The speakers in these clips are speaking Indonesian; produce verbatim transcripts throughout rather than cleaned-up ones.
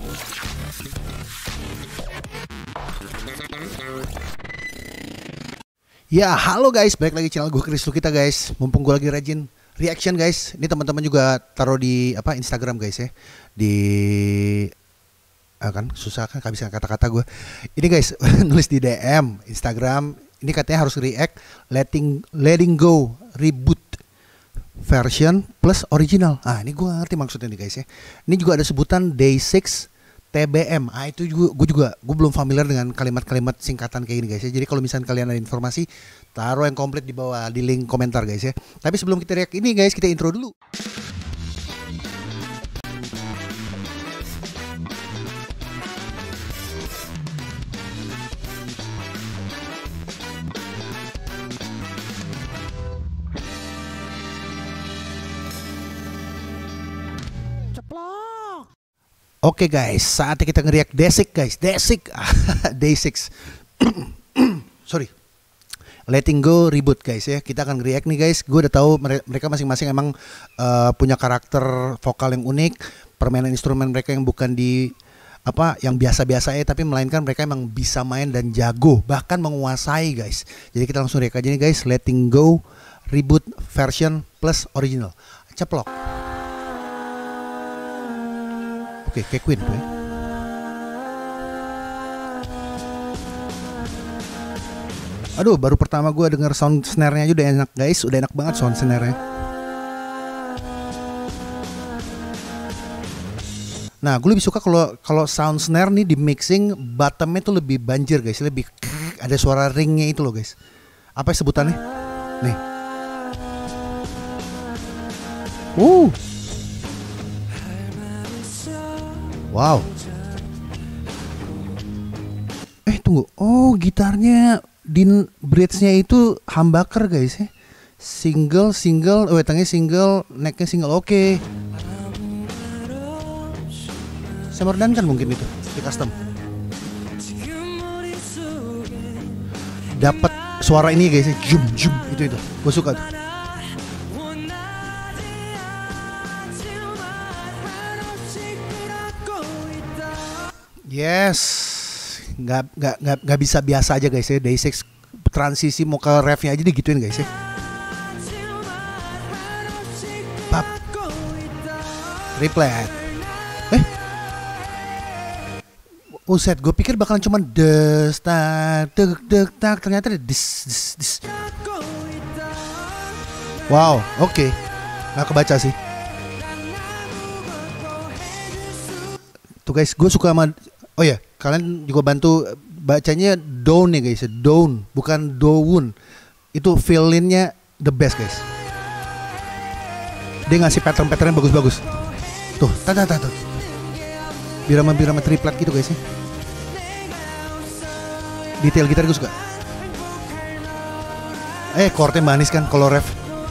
Ya, halo guys, balik lagi channel gue Chris kita guys. Mumpung gue lagi rajin reaction guys. Ini teman-teman juga taruh di apa Instagram guys ya. Di ah, kan susah kan kehabisan kata-kata gue. Ini guys nulis di D M Instagram. Ini katanya harus react letting letting go reboot version plus original. Ah, ini gue ngerti maksudnya nih guys ya. Ini juga ada sebutan day six T B M. Ah, itu juga gue juga gue belum familiar dengan kalimat-kalimat singkatan kayak gini guys ya. Jadi kalau misalnya kalian ada informasi, taruh yang komplit di bawah di link komentar guys ya. Tapi sebelum kita react ini guys, kita intro dulu. Oke guys, saatnya kita nge-react Desik guys, Desik, Day six, sorry, Letting Go Reboot guys ya. Kita akan nge-react nih guys. Gue udah tahu mereka masing-masing emang uh, punya karakter vokal yang unik, permainan instrumen mereka yang bukan di apa yang biasa-biasa ya, tapi melainkan mereka emang bisa main dan jago, bahkan menguasai guys. Jadi kita langsung react aja nih guys, Letting Go Reboot version plus original. Ceplok. Oke, kayak Queen tuh ya. Aduh, baru pertama gue denger sound snare-nya aja udah enak guys. Udah enak banget sound snare-nya. Nah, gue lebih suka kalau kalau sound snare nih di mixing bottom-nya tuh lebih banjir guys. Lebih ada suara ringnya itu loh guys. Apa sebutannya? Nih. Uh. Wow. Eh tunggu. Oh, gitarnya di bridge-nya itu humbucker guys ya. Single, single, oh tangnya single, necknya single. Oke. Okay. Semordan kan mungkin itu di custom. Dapat suara ini guys ya. Jum jum itu itu. Gue suka tuh. Yes, nggak nggak nggak nggak bisa biasa aja guys ya. Day six transisi mau ke refnya aja digituin guys ya. Pap, triplet. Eh, uset, gue pikir bakalan cuman des tak deg deg tak, ternyata ada dis dis dis. Wow, oke, okay. Nggak kebaca sih. Tuh guys, gue suka sama. Oh ya, kalian juga bantu bacanya down ya guys, down bukan down. Itu feel-in-nya the best guys. Dia ngasih pattern-patternnya bagus-bagus. Tuh, tata tata. Birama-birama triplet gitu guys ya. Detail gitar gue suka. Eh, chordnya manis kan kalau ref.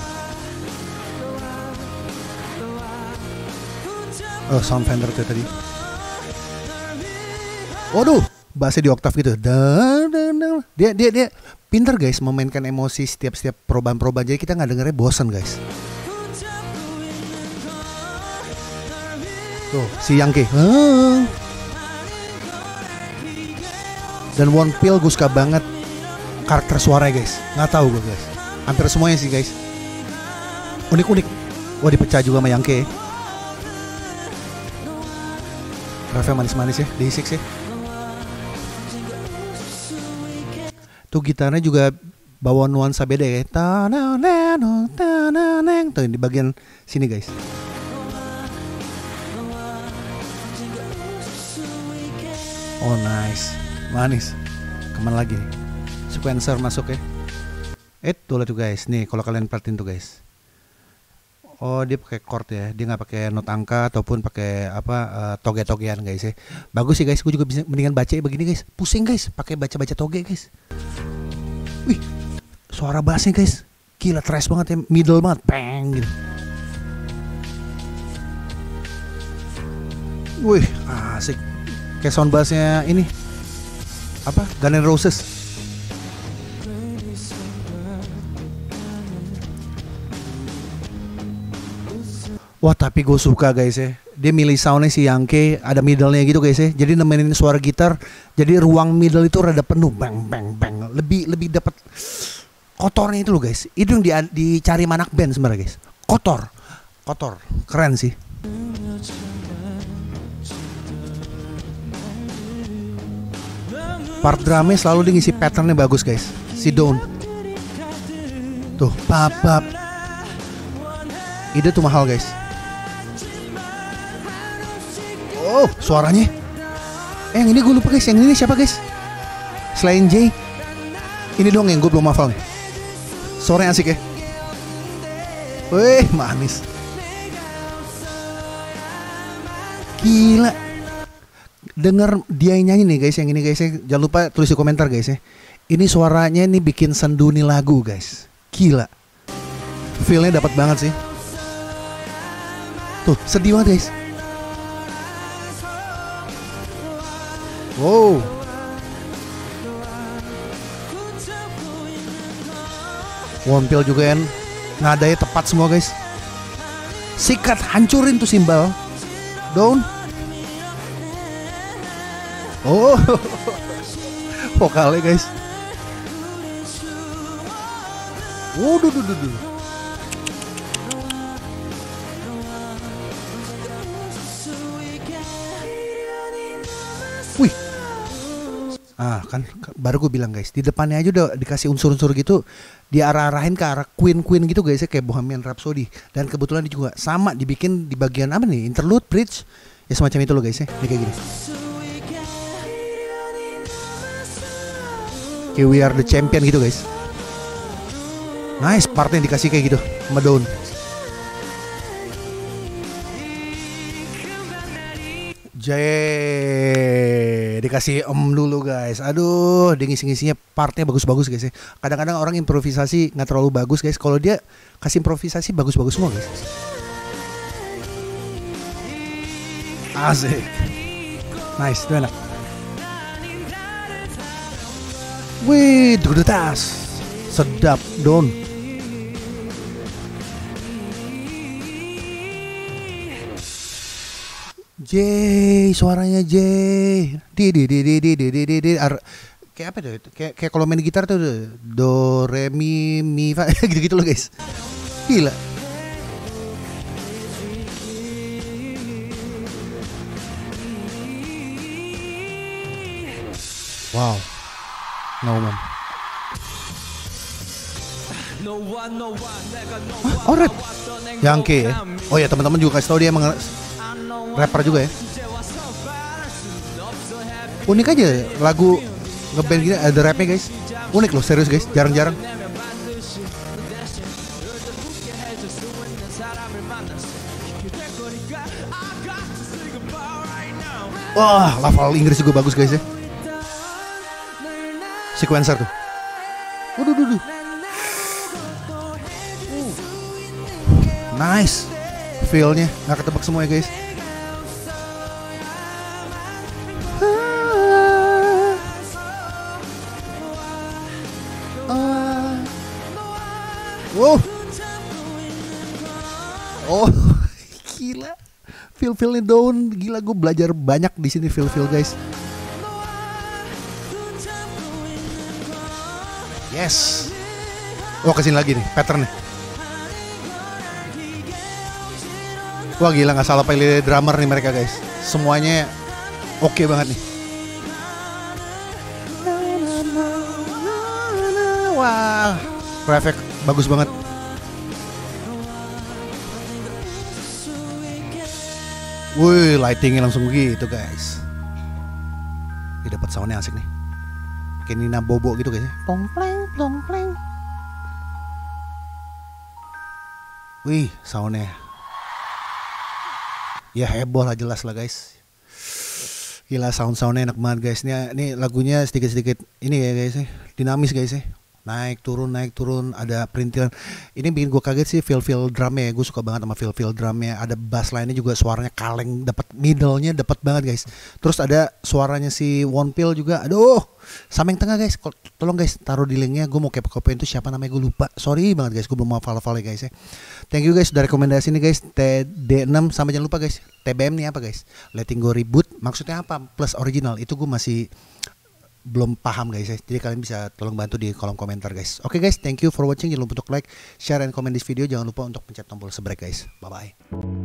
Oh, sound Fender tuh tadi. Waduh, bassnya di oktav gitu. Dia dia dia pintar guys memainkan emosi setiap setiap perubahan-perubahan. Jadi kita nggak dengernya bosan guys. Tuh si Yangke. Dan One Pill gue suka banget karakter suaranya guys. Nggak tahu gue guys. Hampir semuanya sih guys. Unik-unik. Wah, dipecah juga sama Yangke. Refnya manis-manis ya, Day six ya. Tuh gitarnya juga bawa nuansa beda ya. Tuh di bagian sini guys. Oh nice, manis. Kemana lagi nih? Sequencer masuk ya. Eh tuh lihat tuh guys. Nih kalau kalian perhatiin tuh guys. Oh dia pakai chord ya. Dia nggak pakai not angka ataupun pakai apa uh, toge-togean guys ya. Bagus sih guys. Gue juga bisa mendingan baca begini guys. Pusing guys. Pakai baca-baca toge guys. Wih, suara bassnya guys, gila trash banget ya, middle banget, peng gitu. Wih, asik. Kayak sound bassnya ini, apa? Guns N' Roses. Wah tapi gue suka guys ya. dia milih soundnya si Yangke, ada middle-nya gitu guys ya. Jadi nemenin suara gitar, jadi ruang middle itu rada penuh, bang bang bang. Lebih lebih dapat kotornya itu loh guys. Itu yang di, dicari manak band sebenarnya guys. Kotor, kotor, keren sih. Part drumnya selalu dia ngisi patternnya bagus guys. Si Dawn. Tuh, pap pap. Ide tuh mahal guys. Oh, suaranya. Eh, yang ini gue lupa guys. Yang ini siapa guys? Selain Jay, ini dong yang gue belum hafal nih. Suaranya asik ya. Wih, manis. Gila. Dengar dia yang nyanyi nih guys. Yang ini guys ya. Jangan lupa tulis di komentar guys ya. Ini suaranya nih bikin sendu nih lagu guys. Gila. Feel-nya dapat banget sih. Tuh, sedih banget guys. Wow. Wompil juga kan. Nadanya tepat semua guys. Sikat, hancurin tuh simbal. Down. Oh. Vokalnya guys. Waduh, duh, duh, duh. Wih, ah kan baru gue bilang guys, di depannya aja udah dikasih unsur-unsur gitu, diarah-arahin ke arah Queen-Queen gitu guys ya, kayak Bohemian Rhapsody. Dan kebetulan dia juga sama dibikin di bagian apa nih, interlude, bridge, ya semacam itu loh guys ya, ini kayak gini. Kayak We Are The Champion gitu guys. Nice partnya dikasih kayak gitu, sama Dawn. Jay dikasih om dulu guys. Aduh, dia ngisi-ngisinya partnya bagus-bagus guys ya. Kadang-kadang orang improvisasi nggak terlalu bagus guys. Kalau dia kasih improvisasi bagus-bagus semua guys. Asik. Nice, itu enak. Wih, dudutas. Sedap, Don. Jay, suaranya Jay. Di di di di di di di di di. Kayak apa tuh? Kayak kayak kalau main gitar tuh do re mi mi fa gitu-gitu loh guys. Gila. Wow. No man. Hah, oh rap. Yangke ya. Oh ya teman-teman juga kasih tau dia emang rapper juga ya. Unik aja lagu ngeband gini ada rapnya guys. Unik loh, serius guys, jarang-jarang. Wah, level Inggris juga bagus guys ya. Sequencer tuh. Waduh, duh, duh. Nice. Feel-nya nggak ketebak semua ya guys. Wow. Oh, gila. Feel-feelnya Dawn, gila gue belajar banyak di sini feel-feel guys. Yes. Oh, kesini lagi nih, patternnya. Wah gila, nggak salah pilih drummer nih mereka guys. Semuanya oke okay banget nih. Wah, perfect, bagus banget. Wih, lightingnya langsung gitu guys. Ini dapat soundnya asik nih. Kayak Nina Bobo gitu guys. Tong pleng, tong pleng. Wih, soundnya. Ya heboh lah, jelas lah guys. Gila, sound-soundnya enak banget guys. Ini, ini lagunya sedikit-sedikit ini ya guys ya. Dinamis guys ya. naik turun naik turun, ada perintilan. Ini bikin gue kaget sih feel feel drumnya, gue suka banget sama feel feel drumnya. Ada bass lainnya juga suaranya kaleng, dapat middle-nya dapat banget guys. Terus ada suaranya si Wonpil juga, aduh sama yang tengah guys. Tolong guys taruh di linknya, gue mau kepo-kepoin itu siapa namanya, gue lupa, sorry banget guys, gue belum mau hafal-hafal ya guys ya. Thank you guys sudah rekomendasi nih guys, T D enam. Sama jangan lupa guys, T B M nih apa guys, Letting Go Reboot maksudnya apa, plus original itu gue masih belum paham guys ya. Jadi kalian bisa tolong bantu di kolom komentar guys. Oke okay guys, thank you for watching. Jangan lupa untuk like, share, and comment this video. Jangan lupa untuk pencet tombol subscribe guys. Bye bye.